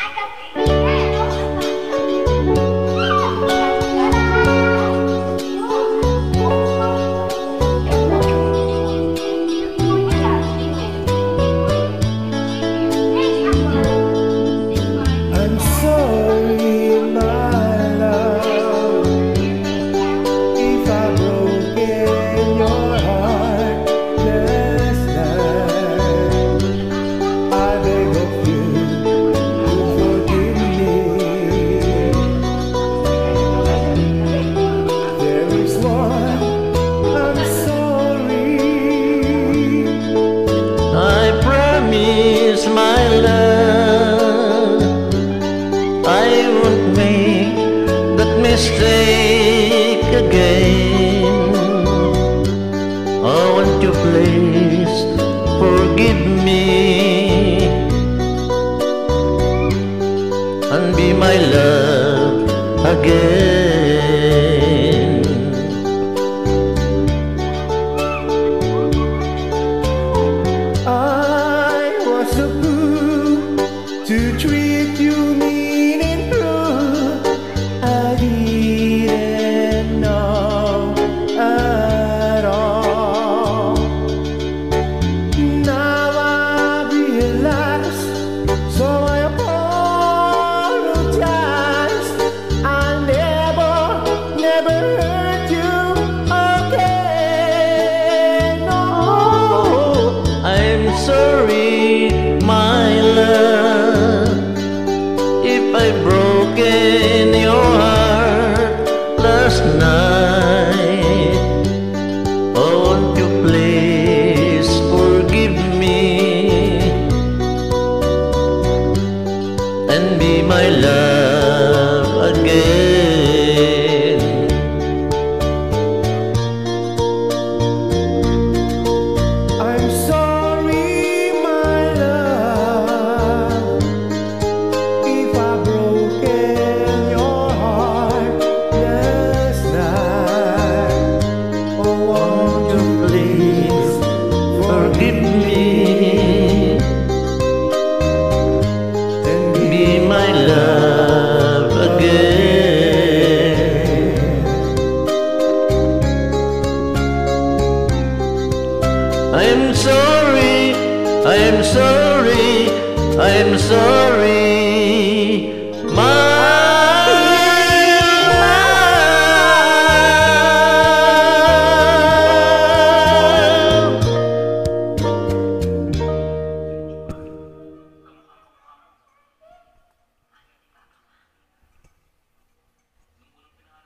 My love, I won't make that mistake again. I want you please forgive me and be my love again. To treat you mean and cruel, I didn't know at all. Now I realize, so I apologize. I never hurt you again. No, I'm sorry, my love, if I've broken your heart last night. Oh, won't you please forgive me and be my love again. I'm sorry, my love, if I've broken your heart last night. Oh, won't you please Forgive me and be my love again. I'm sorry, I'm sorry, I'm sorry.